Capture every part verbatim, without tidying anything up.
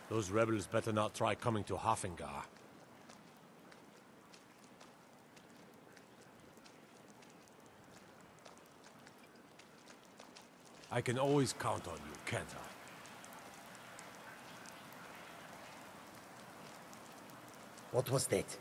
Those rebels better not try coming to Hafengar. I can always count on you, can't I? What was that?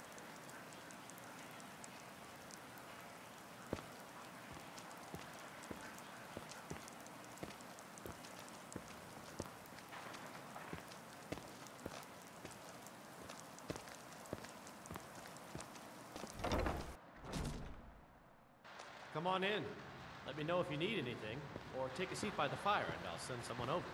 Come on in. Let me know if you need anything, or take a seat by the fire and I'll send someone over.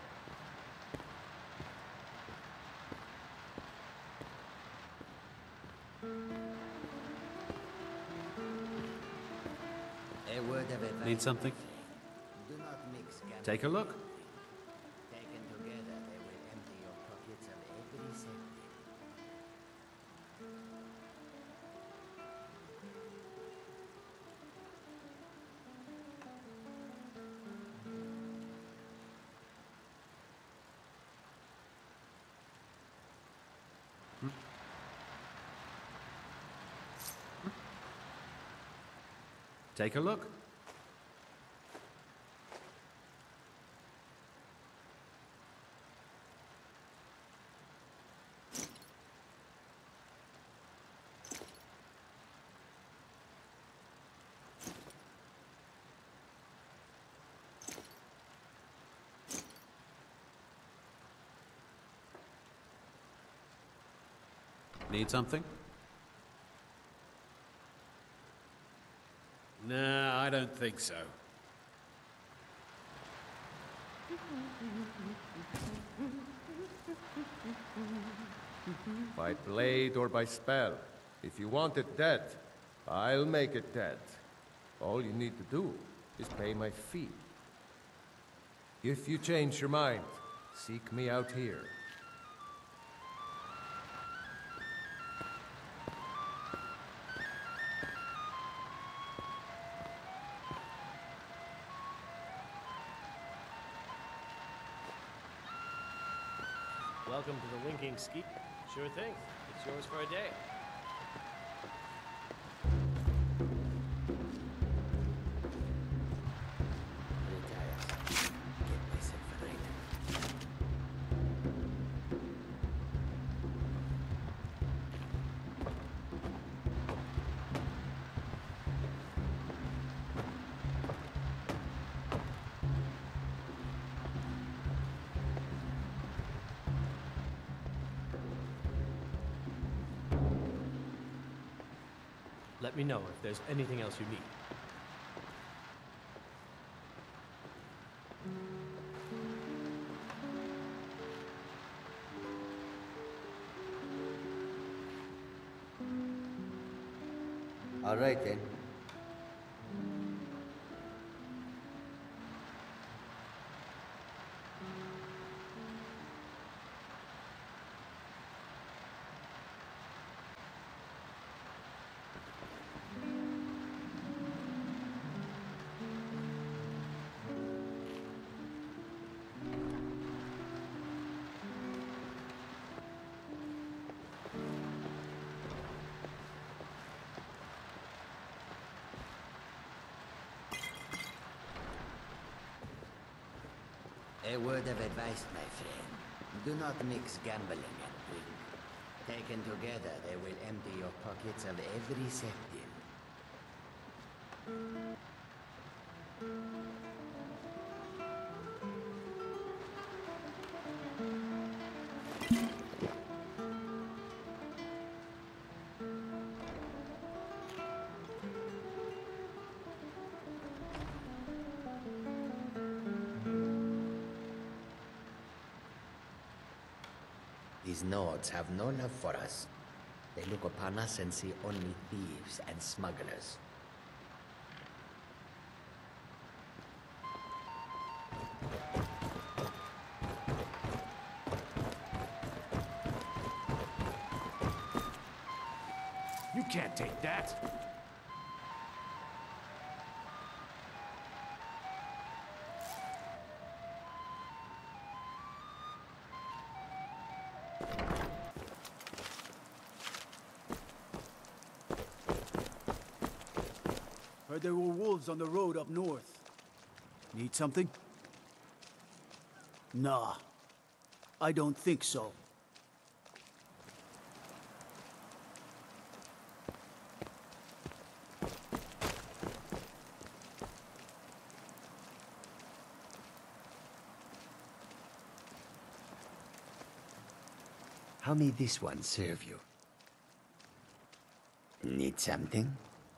A word of advice. Need something? Do not mix gambling. Take a look. Taken together, they will empty your pockets of every cent. Take a look. Need something? Nah, I don't think so. By blade or by spell. If you want it dead, I'll make it dead. All you need to do is pay my fee. If you change your mind, seek me out here. Welcome to the Winking Ski. Sure thing. It's yours for a day. Get myself a night. Let me know if there's anything else you need. All right then. A word of advice, my friend. Do not mix gambling and drink. Taken together, they will empty your pockets of every septim. These Nords have no love for us. They look upon us and see only thieves and smugglers. You can't take that! Heard there were wolves on the road up north. Need something? Nah. I don't think so. How may this one serve you? Need something?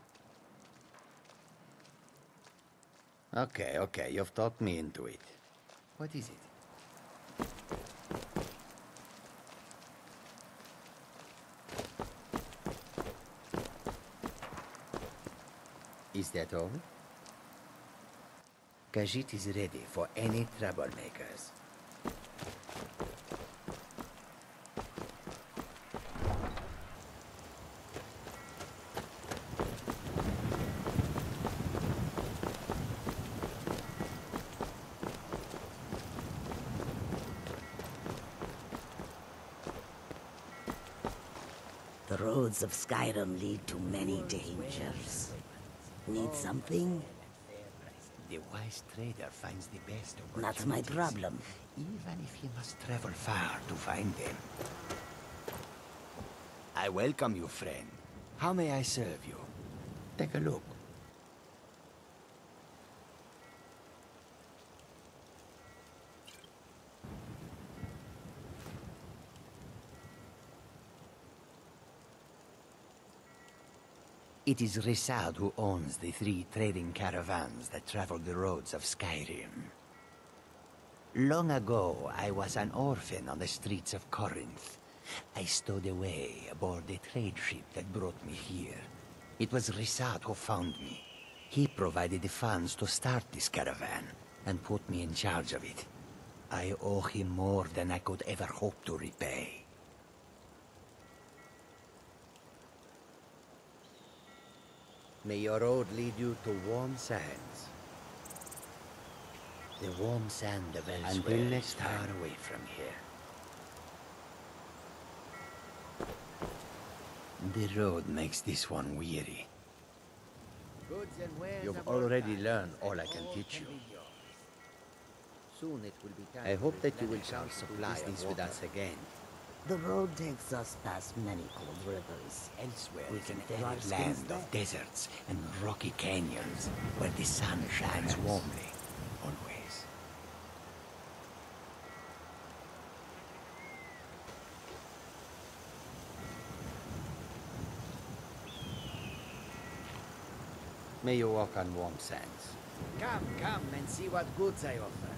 Okay, okay, you've talked me into it. What is it? Is that all? Khajiit is ready for any troublemakers. The roads of Skyrim lead to many dangers. Need something? The wise trader finds the best opportunities. That's my problem. Even if he must travel far to find them. I welcome you, friend. How may I serve you? Take a look. It is Rissad who owns the three trading caravans that travel the roads of Skyrim. Long ago, I was an orphan on the streets of Corinth. I stowed away aboard a trade ship that brought me here. It was Rissad who found me. He provided the funds to start this caravan, and put me in charge of it. I owe him more than I could ever hope to repay. May your road lead you to warm sands. The warm sand of elsewhere Until next is far time. away from here. The road makes this one weary. You've already learned all I can teach you. Soon it will be time. I hope that you will share supplies with us again. The road takes us past many cold rivers. Elsewhere We is can an fill our arid skins land there. of deserts and rocky canyons where the sun shines warmly, always. May you walk on warm sands. Come, come and see what goods I offer.